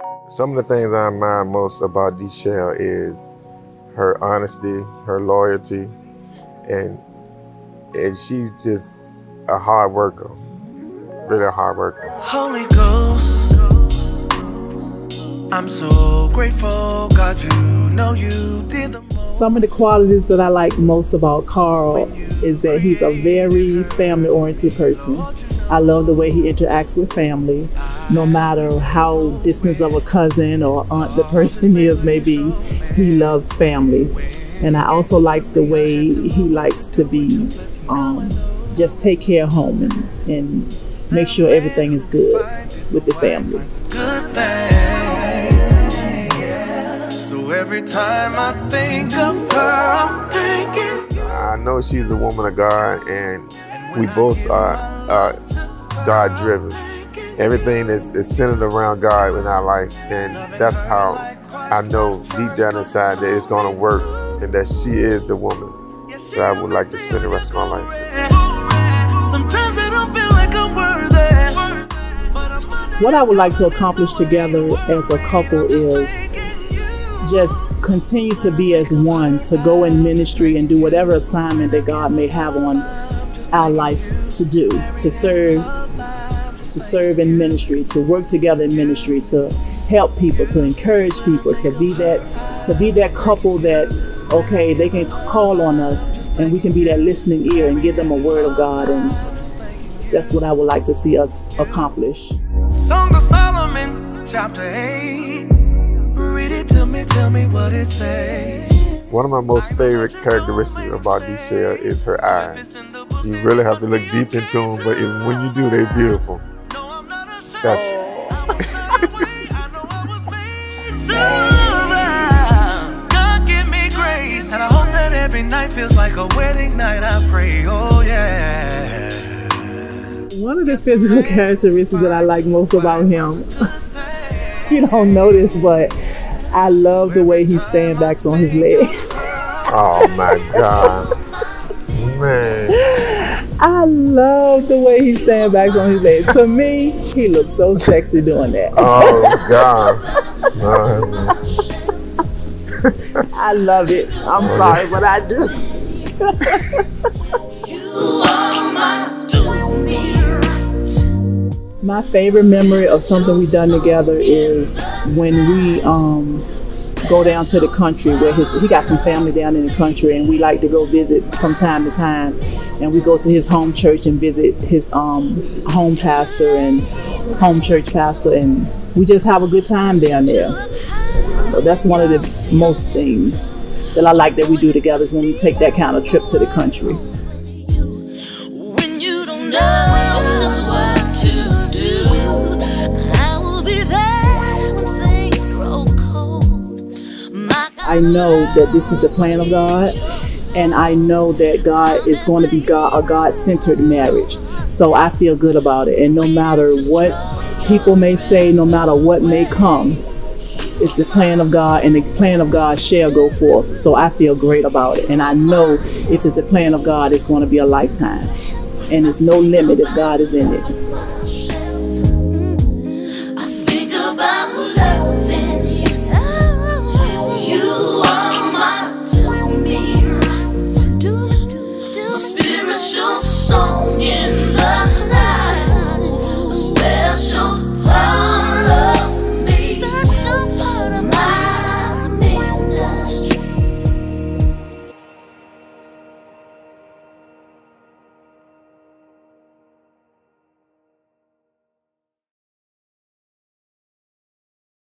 Some of the things I admire most about DeShell is her honesty, her loyalty, and she's just a hard worker, really a hard worker. Holy Ghost, I'm so grateful, God, you know you did the most. Some of the qualities that I like most about Carl is that he's a very family-oriented person. I love the way he interacts with family, no matter how distant of a cousin or aunt the person is, maybe he loves family. And I also like the way he likes to be, just take care of home and make sure everything is good with the family. Good thing. So every time I think of her, I'm thinking. I know she's a woman of God, and we both are God-driven. Everything is centered around God in our life, and that's how I know deep down inside that it's going to work, and that she is the woman that I would like to spend the rest of my life with. Sometimes I don't feel like I'm worthy. What I would like to accomplish together as a couple is just continue to be as one, to go in ministry and do whatever assignment that God may have on our life to do, to serve in ministry, to work together in ministry, to help people, to encourage people, to be that couple that, okay, they can call on us and we can be that listening ear and give them a word of God. And that's what I would like to see us accomplish. Song of Solomon, chapter 8. Read it to me, tell me what it says. One of my most favorite characteristics about DeShell is her eyes. You really have to look deep into them, but even when you do, they're beautiful. That's God give me grace, and I hope that every night feels like a wedding night. I pray, oh yeah. One of the physical characteristics that I like most about him, you don't know this, but I love the way he stand backs on his legs. Oh my God, man. I love the way he stand backs on his legs. To me, he looks so sexy doing that. Oh God. I love it. I'm sorry, but I do. My favorite memory of something we've done together is when we go down to the country where he got some family down in the country, and we like to go visit from time to time, and we go to his home church and visit his home pastor and home church pastor, and we just have a good time down there. So that's one of the most things that I like that we do together, is when we take that kind of trip to the country. When you don't know just what to do, I will be there when things grow cold. I know that this is the plan of God, and I know that God is going to be a God-centered marriage. So I feel good about it, and no matter what people may say, no matter what may come, it's the plan of God, and the plan of God shall go forth. So I feel great about it, and I know if it's a plan of God, it's going to be a lifetime, and there's no limit if God is in it.